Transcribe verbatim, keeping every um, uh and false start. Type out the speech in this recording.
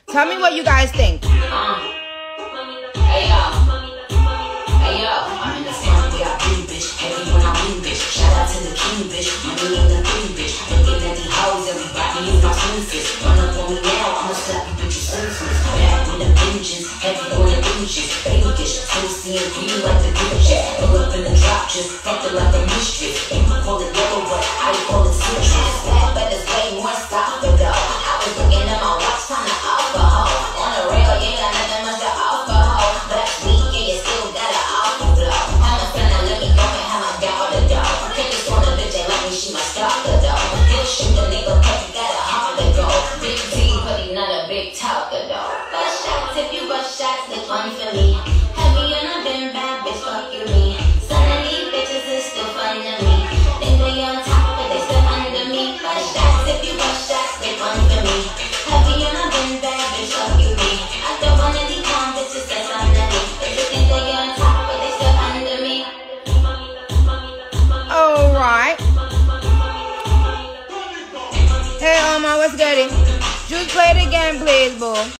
Tell me what you guys think. Uh, hey yo, hey yo, I'm in the front where I be, bitch. Heavy when I win, bitch. Shout out to the king, bitch. Money in the thing, bitch. Looking at these hoes, everybody use my senses. Run up on me now, I'ma slap you, bitch, your senses. Back with the binges, heavy on the binges. Baby dish, Tennessee and green like the bitches. Pull up in the drop, just fuck it like a mistress. You call it yellow, but I call it citrus. That but it's way more softer though. I was looking at my watch, time to alcohol. On the rail, you ain't got nothing much to alcohol. But that's weak, yeah, you still got an alpha flow. I'm a fan, let me go and have my daughter though. Can't just want a bitch ain't like me, she my stalker though. He'll shoot a nigga, cause he got a heart to go. Big T, but he not a big talker though. Bust shots, if you bust shots, it's fun for me. Heavy and I've been bad, bitch, fuck you me. Some of these bitches is still fun to me. Think they on top, but they still under me. Bust shots, if you bust shots, they fun for me. Heavy and I've been bad, bitch, fuck you me. I don't want any calm bitches that's under me. Bitches think they on top, but they still under me. Alright. Hey Omar, what's good? Just play it again, please, boo.